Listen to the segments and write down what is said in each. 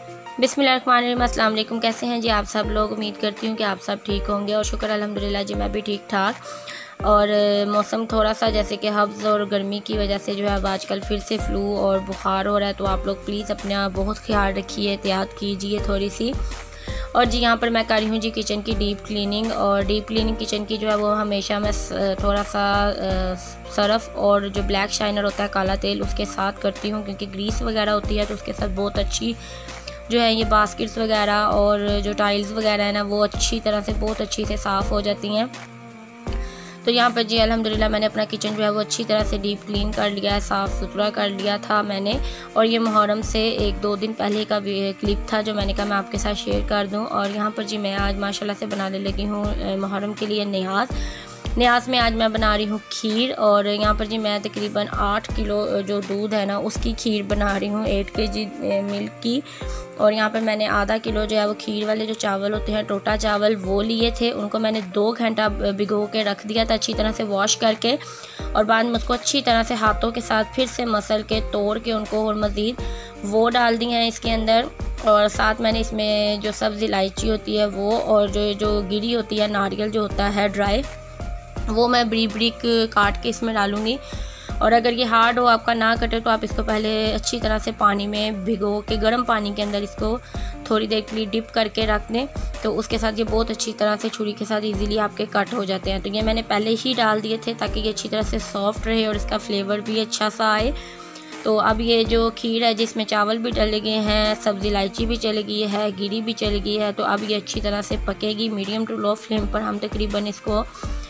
बिस्मिल्लाहिर्रहमानिर्रहीम। अस्सलाम वालेकुम। कैसे हैं जी आप सब लोग? उम्मीद करती हूँ कि आप सब ठीक होंगे और शुक्र अल्हम्दुलिल्लाह जी मैं भी ठीक ठाक। और मौसम थोड़ा सा जैसे कि हब्स और गर्मी की वजह से जो है अब आजकल फिर से फ़्लू और बुखार हो रहा है, तो आप लोग प्लीज़ अपना बहुत ख्याल रखिए, एहतियात कीजिए थोड़ी सी। और जी यहाँ पर मैं कर रही हूँ जी किचन की डीप क्लीनिंग। और डीप क्लीनिंग किचन की जो है वो हमेशा मैं थोड़ा सा सरफ़ और जो ब्लैक शाइनर होता है काला तेल उसके साथ करती हूँ, क्योंकि ग्रीस वगैरह होती है तो उसके साथ बहुत अच्छी जो है ये बास्केट्स वगैरह और जो टाइल्स वगैरह है ना वो अच्छी तरह से बहुत अच्छी से साफ़ हो जाती हैं। तो यहाँ पर जी अल्हम्दुलिल्लाह मैंने अपना किचन जो है वो अच्छी तरह से डीप क्लीन कर लिया है, साफ़ सुथरा कर लिया था मैंने। और ये मुहर्रम से 1-2 दिन पहले का क्लिप था जो मैंने कहा मैं आपके साथ शेयर कर दूँ। और यहाँ पर जी मैं आज माशाल्लाह से बनाने लगी हूँ मुहर्रम के लिए न्याज़ में आज मैं बना रही हूँ खीर। और यहाँ पर जी मैं तकरीबन 8 किलो जो दूध है ना उसकी खीर बना रही हूँ, 8 kg मिल्क की। और यहाँ पर मैंने आधा किलो जो है वो खीर वाले जो चावल होते हैं टोटा चावल वो लिए थे, उनको मैंने 2 घंटा भिगो के रख दिया था अच्छी तरह से वॉश करके। और बाद में उसको अच्छी तरह से हाथों के साथ फिर से मसल के तोड़ के उनको और मज़ीद वो डाल दिए हैं इसके अंदर। और साथ मैंने इसमें जो सब्ज़ इलायची होती है वो और जो गिरी होती है नारियल जो होता है ड्राई वो मैं बारीक बारीक काट के इसमें डालूँगी। और अगर ये हार्ड हो आपका ना कटे तो आप इसको पहले अच्छी तरह से पानी में भिगो के गर्म पानी के अंदर इसको थोड़ी देर के लिए डिप करके रख दें, तो उसके साथ ये बहुत अच्छी तरह से छुरी के साथ इजीली आपके कट हो जाते हैं। तो ये मैंने पहले ही डाल दिए थे ताकि ये अच्छी तरह से सॉफ्ट रहे और इसका फ्लेवर भी अच्छा सा आए। तो अब ये जो खीर है जिसमें चावल भी डले गए हैं, सब्ज़ी इलायची भी चली गई है, गिरी भी चली गई है, तो अब ये अच्छी तरह से पकेगी। मीडियम टू लो फ्लेम पर हम तकरीबन इसको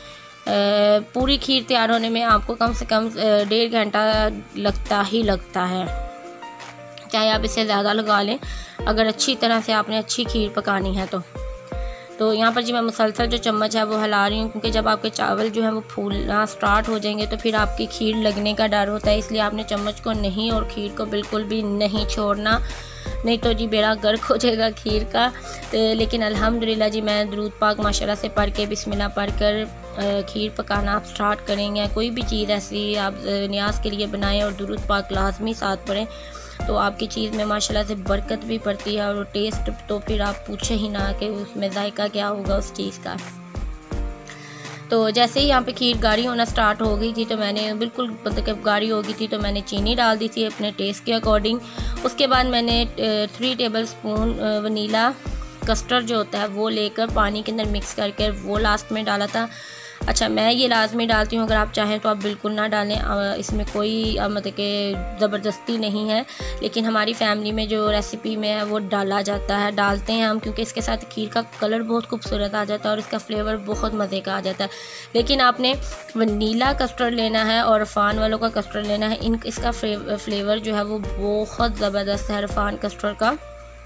पूरी खीर तैयार होने में आपको कम से कम 1.5 घंटा लगता है, चाहे आप इससे ज़्यादा लगा लें अगर अच्छी तरह से आपने अच्छी खीर पकानी है तो यहाँ पर जी मैं मुसलसल जो चम्मच है वो हिला रही हूँ, क्योंकि जब आपके चावल जो है वो फूलना स्टार्ट हो जाएंगे तो फिर आपकी खीर लगने का डर होता है, इसलिए आपने चम्मच को नहीं और खीर को बिल्कुल भी नहीं छोड़ना, नहीं तो जी बेड़ा गर्क हो जाएगा खीर का। लेकिन अल्हम्दुलिल्लाह जी मैं दुरूद पाक माशाल्लाह से पढ़ के बिस्मिल्लाह पढ़ कर खीर पकाना आप स्टार्ट करेंगे। कोई भी चीज़ ऐसी आप न्याज़ के लिए बनाएं और दुरूद पाक लाजमी साथ पढ़ें तो आपकी चीज़ में माशाल्लाह से बरकत भी पड़ती है। और टेस्ट तो फिर आप पूछे ही ना कि उसमें जायका क्या होगा उस चीज़ का। तो जैसे ही यहाँ पे खीर गाढ़ी होना स्टार्ट हो गई थी तो मैंने बिल्कुल मतलब गाढ़ी हो गई थी तो मैंने चीनी डाल दी थी अपने टेस्ट के अकॉर्डिंग। उसके बाद मैंने 3 टेबलस्पून वनीला कस्टर्ड जो होता है वो लेकर पानी के अंदर मिक्स करके वो लास्ट में डाला था। अच्छा मैं ये लाजमी डालती हूँ, अगर आप चाहें तो आप बिल्कुल ना डालें, इसमें कोई मतलब कि ज़बरदस्ती नहीं है, लेकिन हमारी फैमिली में जो रेसिपी में है वो डाला जाता है, डालते हैं हम, क्योंकि इसके साथ खीर का कलर बहुत खूबसूरत आ जाता है और इसका फ्लेवर बहुत मज़े का आ जाता है। लेकिन आपने वनीला कस्टर्ड लेना है और अरफान वालों का कस्टर्ड लेना है, इसका फ्लेवर जो है वो बहुत ज़बरदस्त है अरफान कस्टर्ड का।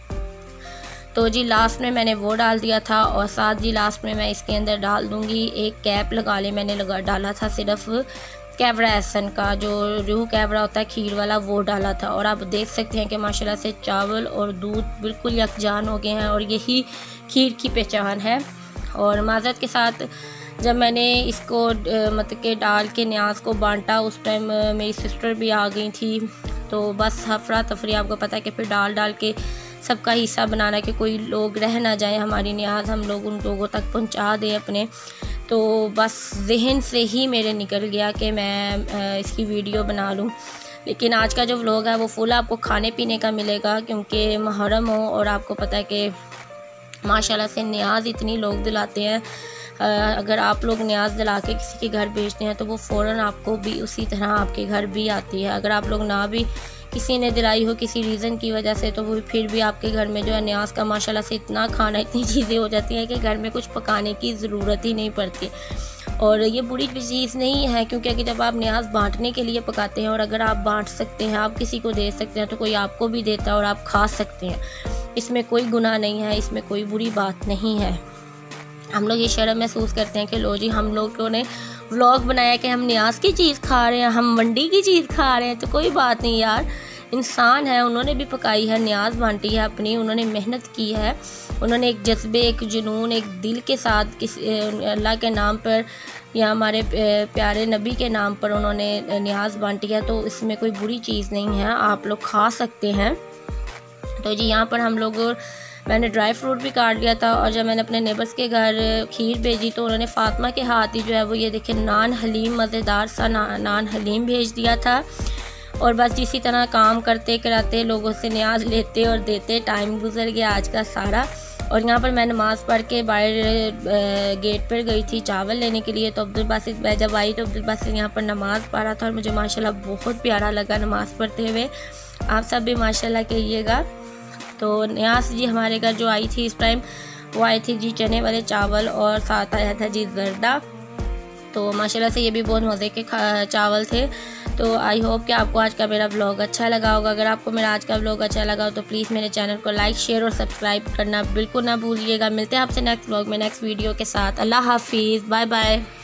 तो जी लास्ट में मैंने वो डाल दिया था और साथ जी लास्ट में मैं इसके अंदर डाल दूँगी 1 कैप लगा ले मैंने डाला था सिर्फ कैवरा एसन का, जो रूह कैवरा होता है खीर वाला वो डाला था। और आप देख सकते हैं कि माशाल्लाह से चावल और दूध बिल्कुल यकजान हो गए हैं और यही खीर की पहचान है। और माज़रत के साथ जब मैंने इसको मतलब के डाल के न्याज़ को बांटा उस टाइम मेरी सिस्टर भी आ गई थी, तो बस हफरा तफरी आपको पता है कि फिर डाल के सबका हिस्सा बनाना कि कोई लोग रह ना जाए, हमारी न्याज़ हम लोग उन लोगों तक पहुंचा दें अपने। तो बस जहन से ही मेरे निकल गया कि मैं इसकी वीडियो बना लूं। लेकिन आज का जो व्लॉग है वो फुल आपको खाने पीने का मिलेगा, क्योंकि मुहर्रम हो और आपको पता है कि माशाल्लाह से न्याज़ इतनी लोग दिलाते हैं। अगर आप लोग न्याज़ दिला के किसी के घर भेजते हैं तो वो फ़ौरन आपको भी उसी तरह आपके घर भी आती है। अगर आप लोग ना भी किसी ने दिलाई हो किसी रीज़न की वजह से तो वो फिर भी आपके घर में जो है न्याज़ का माशाल्लाह से इतना खाना इतनी चीज़ें हो जाती हैं कि घर में कुछ पकाने की ज़रूरत ही नहीं पड़ती। और ये बुरी चीज़ नहीं है, क्योंकि जब आप न्याज़ बांटने के लिए पकाते हैं और अगर आप बांट सकते हैं, आप किसी को दे सकते हैं तो कोई आपको भी देता है और आप खा सकते हैं, इसमें कोई गुनाह नहीं है, इसमें कोई बुरी बात नहीं है। हम लोग ये शर्म महसूस करते हैं कि लो जी हम लोगों ने व्लॉग बनाया कि हम न्याज़ की चीज़ खा रहे हैं, हम मंडी की चीज़ खा रहे हैं, तो कोई बात नहीं यार, इंसान है, उन्होंने भी पकाई है, न्याज़ बांटी है अपनी, उन्होंने मेहनत की है, उन्होंने एक जज्बे एक जुनून एक दिल के साथ अल्लाह के नाम पर या हमारे प्यारे नबी के नाम पर उन्होंने न्याज़ बांटी है, तो इसमें कोई बुरी चीज़ नहीं है, आप लोग खा सकते हैं। तो जी यहाँ पर हम लोग मैंने ड्राई फ्रूट भी काट लिया था। और जब मैंने अपने नेबर्स के घर खीर भेजी तो उन्होंने फ़ातिमा के हाथ ही जो है वो ये देखिए नान हलीम, मज़ेदार सा नान हलीम भेज दिया था। और बस इसी तरह काम करते कराते लोगों से न्याज लेते और देते टाइम गुजर गया आज का सारा। और यहाँ पर मैं नमाज़ पढ़ के बाहर गेट पर गई थी चावल लेने के लिए। तो अब्दुल बासित मैं जब आई तो अब्दुल बासित यहाँ पर नमाज़ पढ़ रहा था और मुझे माशाल्लाह बहुत प्यारा लगा नमाज़ पढ़ते हुए। आप सब भी माशाल्लाह कहिएगा। तो न्यास जी हमारे घर जो आई थी इस टाइम वो आई थी जी चने वाले चावल और साथ आया था जी जर्दा। तो माशाल्लाह से ये भी बहुत मज़े के चावल थे। तो आई होप कि आपको आज का मेरा व्लॉग अच्छा लगा होगा। अगर आपको मेरा आज का व्लॉग अच्छा लगा हो तो प्लीज़ मेरे चैनल को लाइक, शेयर और सब्सक्राइब करना बिल्कुल ना भूलिएगा। मिलते हैं आपसे नेक्स्ट व्लॉग में नेक्स्ट वीडियो के साथ। अल्लाह हाफिज़, बाय बाय।